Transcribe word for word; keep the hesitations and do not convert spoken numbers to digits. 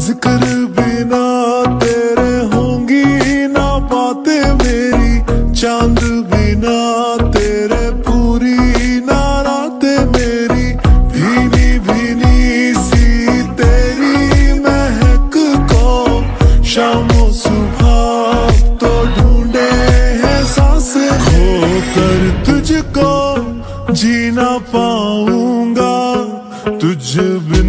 जिक्र बिना तेरे होंगी ना बातें मेरी, चांद बिना तेरे पूरी ना रातें मेरी। भीनी भीनी सी तेरी महक को शामों सुबह तो ढूंढे हैं सांसें, खोकर तुझको जी ना पाऊंगा तुझ